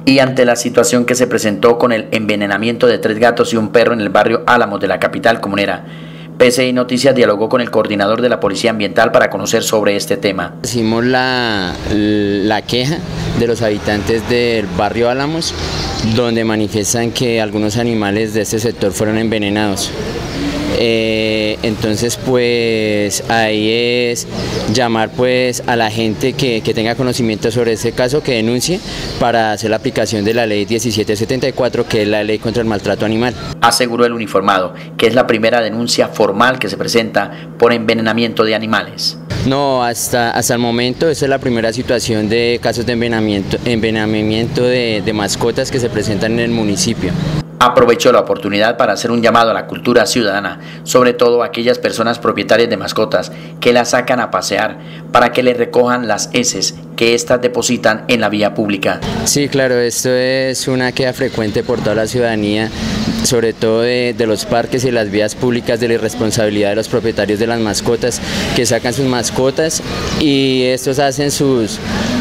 Y ante la situación que se presentó con el envenenamiento de 3 gatos y un perro en el barrio Álamos de la capital comunera, PCI Noticias dialogó con el coordinador de la Policía Ambiental para conocer sobre este tema. Hicimos la queja de los habitantes del barrio Álamos, donde manifiestan que algunos animales de este sector fueron envenenados. Entonces pues ahí es llamar pues a la gente que tenga conocimiento sobre este caso, que denuncie para hacer la aplicación de la ley 1774, que es la ley contra el maltrato animal. Aseguró el uniformado que es la primera denuncia formal que se presenta por envenenamiento de animales. No, hasta el momento esa es la primera situación de casos de envenenamiento de mascotas que se presentan en el municipio. Aprovechó la oportunidad para hacer un llamado a la cultura ciudadana, sobre todo a aquellas personas propietarias de mascotas que las sacan a pasear, para que les recojan las heces que éstas depositan en la vía pública. Sí, claro, esto es una queja frecuente por toda la ciudadanía, sobre todo de los parques y las vías públicas, de la irresponsabilidad de los propietarios de las mascotas, que sacan sus mascotas y estos hacen sus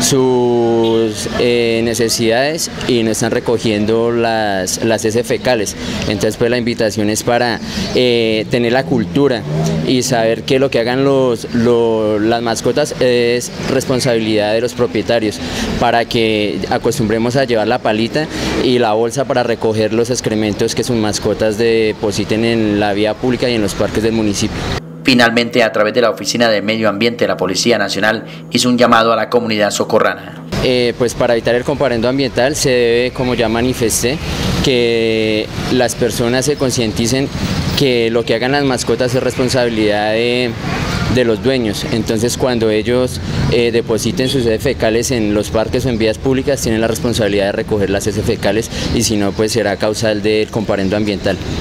necesidades y no están recogiendo las heces fecales. Entonces pues la invitación es para tener la cultura y saber que lo que hagan las mascotas es responsabilidad de los propietarios, para que acostumbremos a llevar la palita y la bolsa para recoger los excrementos que sus mascotas depositen en la vía pública y en los parques del municipio. Finalmente, a través de la Oficina de Medio Ambiente de la Policía Nacional, hizo un llamado a la comunidad socorrana. Pues para evitar el comparendo ambiental se debe, como ya manifesté, que las personas se concienticen que lo que hagan las mascotas es responsabilidad de los dueños. Entonces cuando ellos depositen sus heces fecales en los parques o en vías públicas, tienen la responsabilidad de recoger las heces fecales, y si no pues será causal del comparendo ambiental.